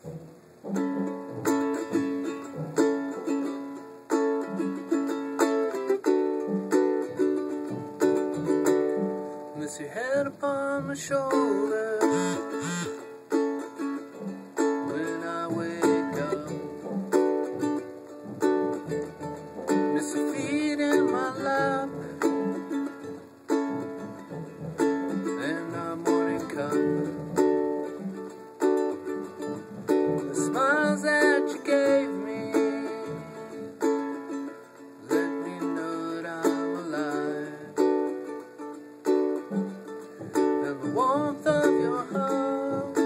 Miss your head upon my shoulder when I wake up. Miss your feet in my lap and our morning cup. The smiles that you gave me let me know that I'm alive. And the warmth of your heart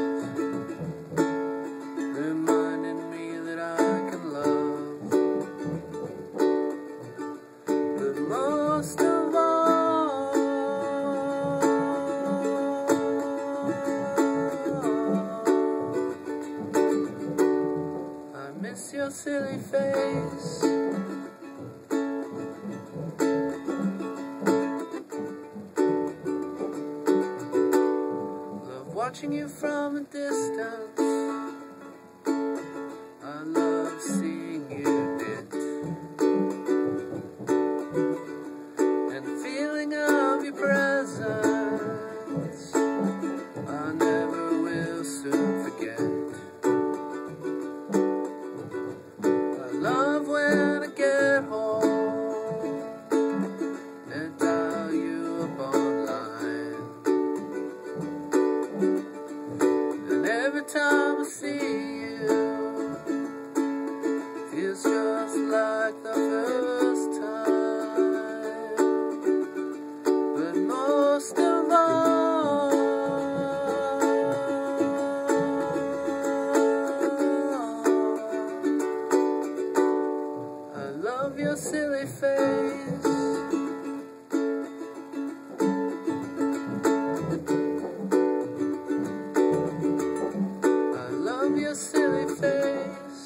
reminded me that I can love. But most of all, I miss your silly face. Watching you from a distance, I love seeing you knit, and the feeling of your presence I never will soon forget. I love when I get home and dial you up online. Every time I see you, feels just like the first time. But most of all, I love your silly face. Your silly face.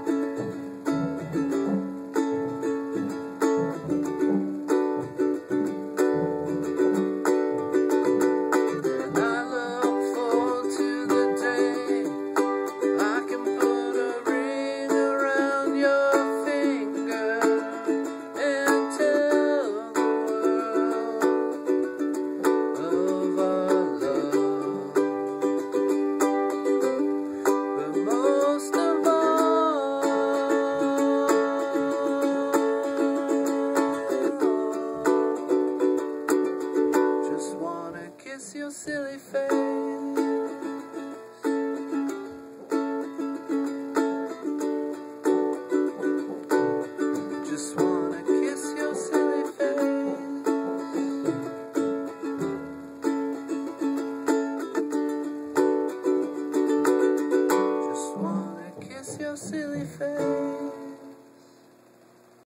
And I look forward to the day I can put a ring around your finger and tell the world of our love. Most of all, just wanna kiss your silly face. Just